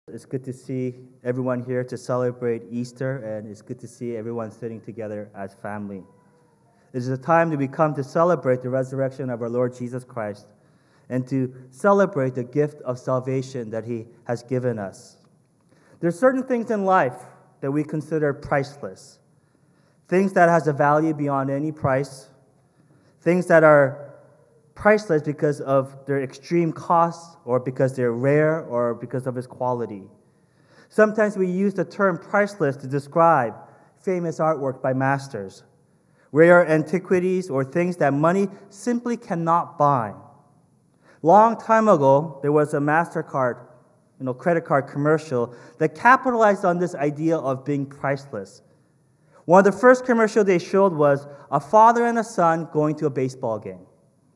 It's good to see everyone here to celebrate Easter, and it's good to see everyone sitting together as family. It is a time that we come to celebrate the resurrection of our Lord Jesus Christ and to celebrate the gift of salvation that He has given us. There are certain things in life that we consider priceless, things that has a value beyond any price, things that are priceless because of their extreme cost or because they're rare or because of its quality. Sometimes we use the term priceless to describe famous artwork by masters, rare antiquities, or things that money simply cannot buy. Long time ago, there was a MasterCard, credit card commercial that capitalized on this idea of being priceless. One of the first commercials they showed was a father and a son going to a baseball game.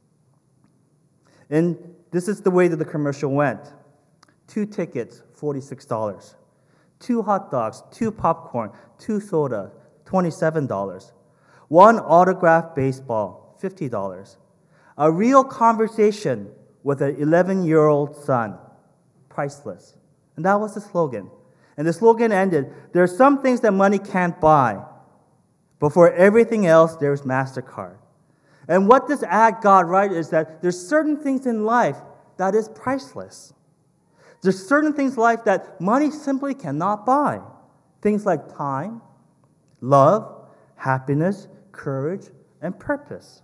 And this is the way that the commercial went. 2 tickets, $46. 2 hot dogs, 2 popcorn, 2 soda, $27. 1 autographed baseball, $50. A real conversation with an 11-year-old son, priceless. And that was the slogan. And the slogan ended, there are some things that money can't buy, but for everything else, there's MasterCard. And what this ad got right is that there's certain things in life that is priceless. There's certain things in life that money simply cannot buy. Things like time, love, happiness, courage, and purpose.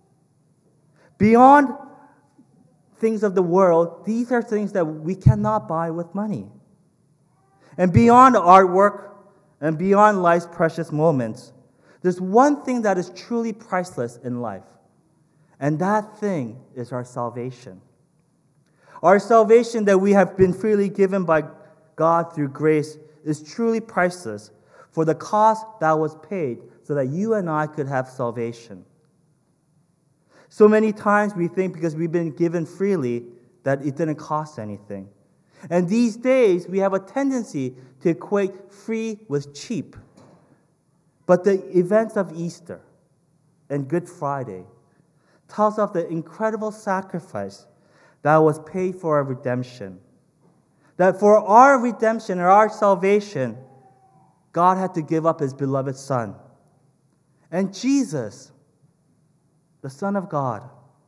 Beyond things of the world, these are things that we cannot buy with money. And beyond artwork and beyond life's precious moments, there's one thing that is truly priceless in life, and that thing is our salvation. Our salvation that we have been freely given by God through grace is truly priceless for the cost that was paid so that you and I could have salvation. So many times we think because we've been given freely that it didn't cost anything. And these days we have a tendency to equate free with cheap. But the events of Easter and Good Friday tells of the incredible sacrifice that was paid for our redemption. That for our redemption or our salvation, God had to give up His beloved Son. And Jesus, the Son of God,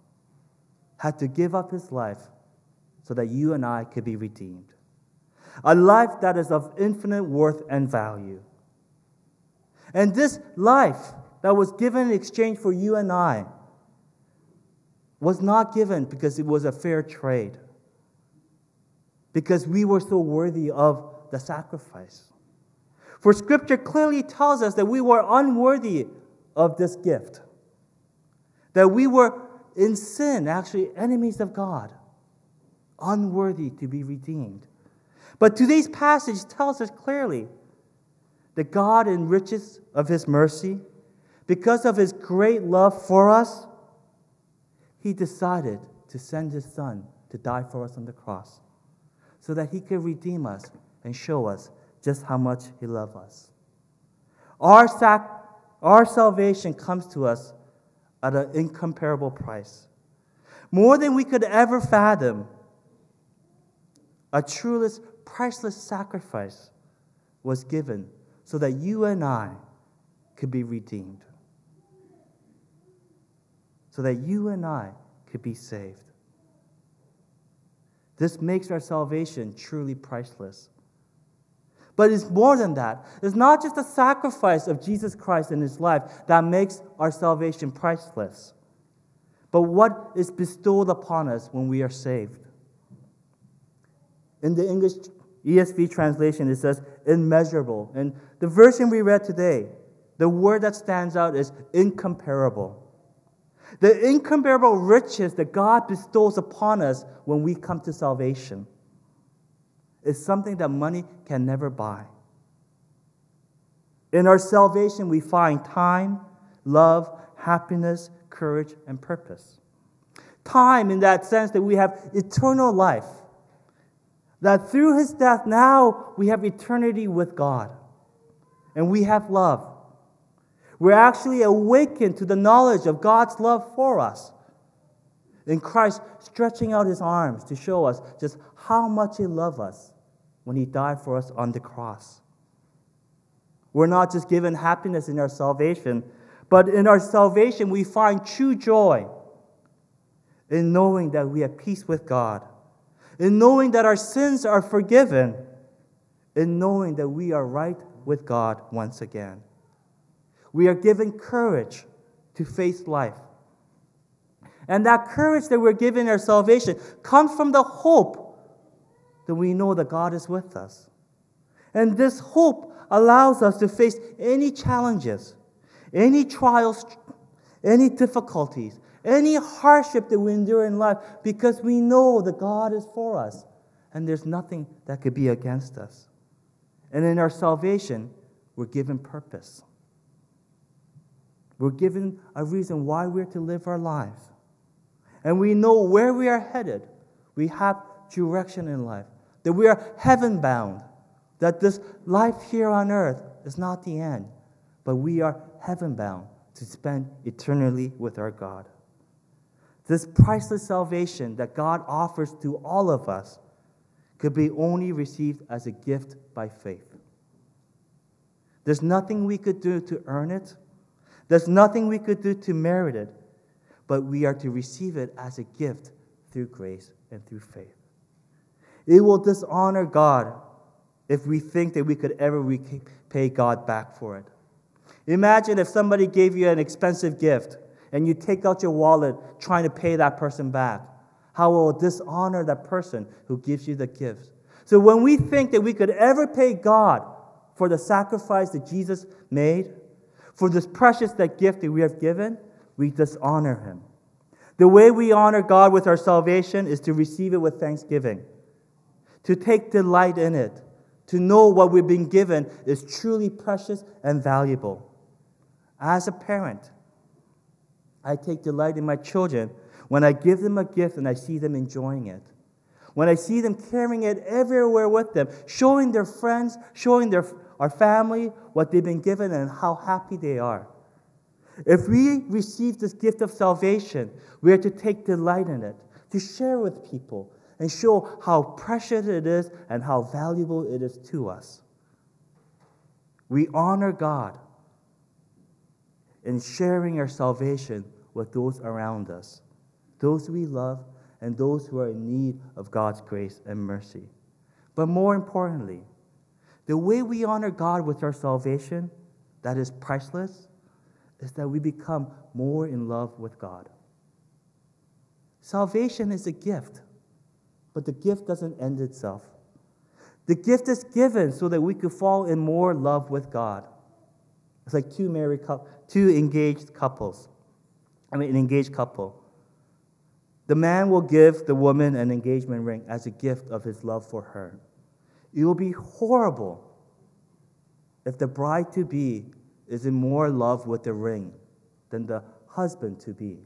had to give up His life so that you and I could be redeemed. A life that is of infinite worth and value. And this life that was given in exchange for you and I was not given because it was a fair trade, because we were so worthy of the sacrifice. For Scripture clearly tells us that we were unworthy of this gift, that we were in sin, actually enemies of God, unworthy to be redeemed. But today's passage tells us clearly that God, in riches of His mercy, because of His great love for us, He decided to send His Son to die for us on the cross so that He could redeem us and show us just how much He loved us. Our salvation comes to us at an incomparable price. More than we could ever fathom, a truly priceless sacrifice was given so that you and I could be redeemed. So that you and I could be saved. This makes our salvation truly priceless. But it's more than that. It's not just the sacrifice of Jesus Christ in His life that makes our salvation priceless, but what is bestowed upon us when we are saved. In the English ESV translation, it says immeasurable. And the version we read today, the word that stands out is incomparable. The incomparable riches that God bestows upon us when we come to salvation is something that money can never buy. In our salvation, we find time, love, happiness, courage, and purpose. Time in that sense that we have eternal life. That through His death, now we have eternity with God. And we have love. We're actually awakened to the knowledge of God's love for us. In Christ stretching out His arms to show us just how much He loves us when he died for us on the cross. We're not just given happiness in our salvation, but in our salvation we find true joy in knowing that we have peace with God, in knowing that our sins are forgiven, in knowing that we are right with God once again. We are given courage to face life. And that courage that we're given in our salvation comes from the hope that we know that God is with us. And this hope allows us to face any challenges, any trials, any difficulties, any hardship that we endure in life, because we know that God is for us and there's nothing that could be against us. And in our salvation, we're given purpose. We're given a reason why we're to live our lives. And we know where we are headed. We have direction in life. That we are heaven-bound. That this life here on earth is not the end. But we are heaven-bound to spend eternally with our God. This priceless salvation that God offers to all of us could be only received as a gift by faith. There's nothing we could do to earn it. There's nothing we could do to merit it. But we are to receive it as a gift through grace and through faith. It will dishonor God if we think that we could ever repay God back for it. Imagine if somebody gave you an expensive gift and you take out your wallet trying to pay that person back. How will it dishonor that person who gives you the gift? So when we think that we could ever pay God for the sacrifice that Jesus made, for this precious that gift that we have given, we dishonor him. The way we honor God with our salvation is to receive it with thanksgiving, to take delight in it, to know what we've been given is truly precious and valuable. As a parent, I take delight in my children when I give them a gift and I see them enjoying it. When I see them carrying it everywhere with them, showing their friends, showing our family what they've been given and how happy they are. If we receive this gift of salvation, we are to take delight in it, to share with people, and show how precious it is and how valuable it is to us. We honor God in sharing our salvation with those around us, those we love, and those who are in need of God's grace and mercy. But more importantly, the way we honor God with our salvation, that is priceless, is that we become more in love with God. Salvation is a gift, but the gift doesn't end itself. The gift is given so that we could fall in more love with God. It's like two engaged couples. An engaged couple. The man will give the woman an engagement ring as a gift of his love for her. It will be horrible if the bride-to-be is in more love with the ring than the husband-to-be.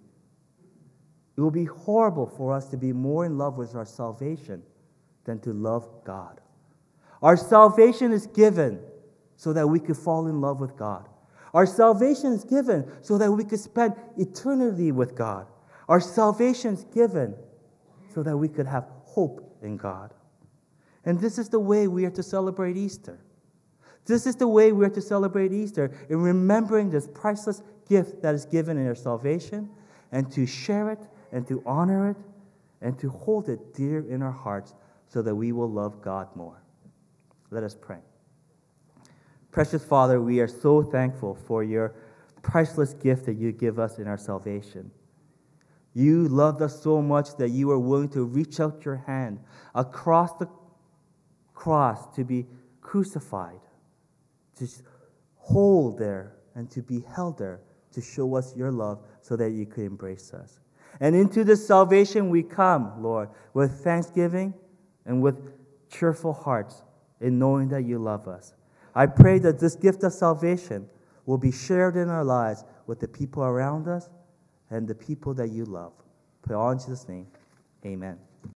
It will be horrible for us to be more in love with our salvation than to love God. Our salvation is given so that we could fall in love with God. Our salvation is given so that we could spend eternity with God. Our salvation is given so that we could have hope in God. And this is the way we are to celebrate Easter. This is the way we are to celebrate Easter, in remembering this priceless gift that is given in our salvation, and to share it, and to honor it, and to hold it dear in our hearts so that we will love God more. Let us pray. Precious Father, we are so thankful for your priceless gift that you give us in our salvation. You loved us so much that you were willing to reach out your hand across the cross to be crucified, to hold there and to be held there to show us your love so that you could embrace us. And into this salvation we come, Lord, with thanksgiving and with cheerful hearts in knowing that you love us. I pray that this gift of salvation will be shared in our lives with the people around us and the people that you love. Pray all in Jesus' name. Amen.